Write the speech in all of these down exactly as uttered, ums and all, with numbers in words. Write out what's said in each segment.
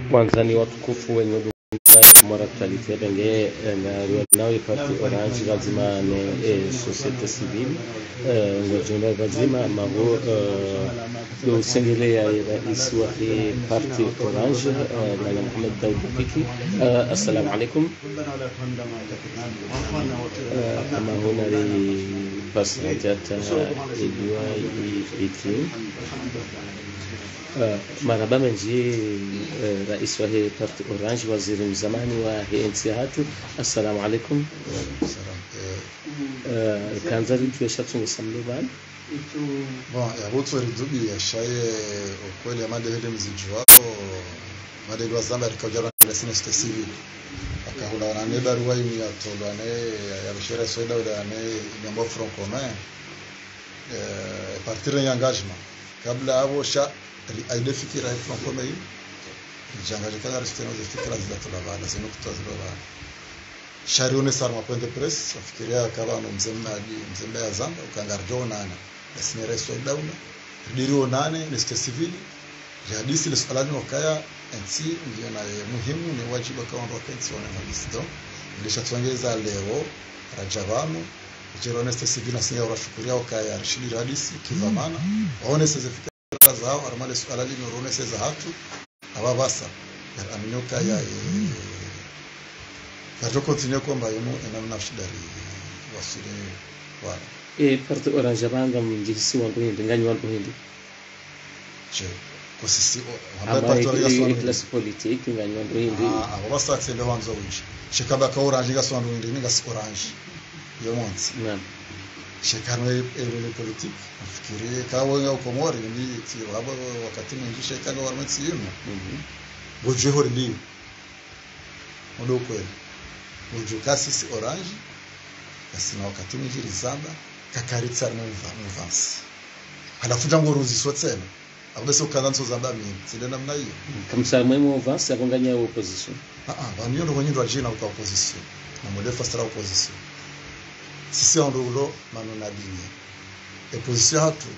Mwanzani watukufu wenye huduma mara tutalitia benge na nawe parti orange lazima ne societe civile ngojunda lazima mago do singile ya rais wa parti orange na Mohamed Daoud Biki. Assalamu alaikum. Kama huna li pasajata iliwa itim marhaba menji rais wa parti orange waziri mzamani wa nchi hatu. Assalamu alaikum. Kanza vitu ya shatu nisamle bali bon ya boto ridubi ya shaye okweli ya made hede mzijuwao made lwa zamba rikajara na societe civile akahula wana barua hii ya tolwane ya bishara soida wala ne nyambo front commun eh partir ya engagement kabla hapo sha aide fikira front commun jangaje kana resteno de fikira za tulabana zinu kutazilwa sharione sarma point de presse afikiria kama no mzemma mzemba ya zamba ukangarjo nana basi resto daula dirio nane ni societe civile jadisi le salani wakaya nti ndio na muhimu ni wajibu kwa ndo kensi wana malisto ilishatongeza leo rajabano jirone societe civile nasinya urashukuria wakaya rishidi radisi kivamana waone sasa fikira zao armale salani norone sasa hatu ababasa aminyoka ya Kato continue kwamba yuno enamna shidari wasire wala e parti orange banga mjisi wangu hindi ngani wangu hindi che kwa sisi hapa parti orange class politique ngani wangu hindi ah wabasa tsele wanzo winchi shikaba ka orange ga swandu hindi ninga orange yo monti naam shikano ele politique afikirie kawo nga ukomori ndi ti wabo wakati mwingi shikano warmeti yuno mhm boje horli ndo kweli ujukasi si orange kasi na wakati mwingine zamba kakaritsa na mvansi halafu jango ruzi sotsema abese ukanza zamba mimi zile namna hiyo kamsar mwemo mvansi akonganya opposition ah ah bani ndo wenyewe wajina kwa opposition na modefa stra opposition sisi ndo mano na dini opposition hatu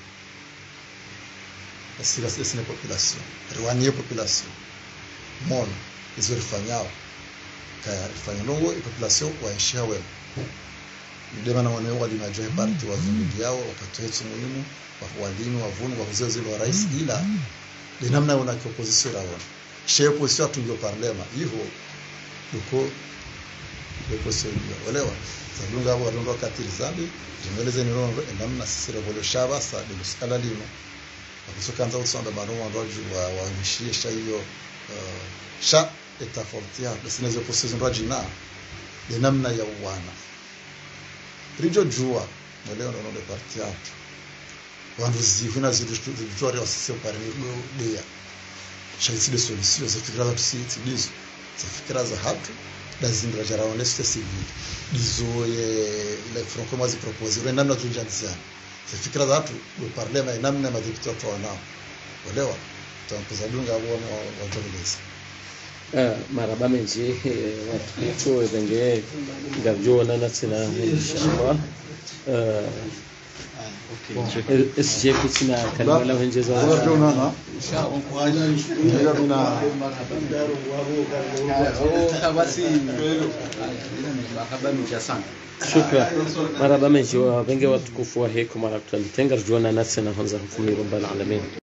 asira sisi na population rwanye population mon izorifanyao kaya fanya nongo population waishia wewe ndema na wanao walimajua parti wa vikundi yao wakatoa muhimu wa walimu wavunu wa uzee zile wa rais ila ni namna una opposition la wana chez opposition tungo parlema hivyo yuko opposition walewa sabunga hapo watondo katili zambi jimeleze ni roho namna sisi revolution basa de skala lino wakisokanza usonda maroho ndio wa wamishie sha hiyo sha etafortia basinezo position rajina de namna ya uwana rijo jua leo ndo ndo parti hapo wandu zivuna zidu victoria sisi parmi dia shaiti de solution za fikra za sisi dizo za fikra za hatu lazima jaraone societe civile dizo ile front commun zi proposer le namna tunjanzia za fikra za hatu do parlema namna madipito tona olewa tunapozadunga wao watokeleza maraba menji watu benge gavjo na natsina inshallah okay S J kutina kalima la wenjeza gavjo na inshallah ndio mina basi maraba menji sana shukran maraba menji benge watukufu wa heko mara tutalitenga rjona natsina hanza hukumu rabbal alamin.